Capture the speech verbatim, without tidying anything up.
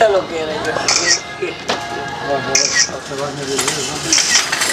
Esa lo que era yo. Vamos a ver, a cerrar mi video, ¿no?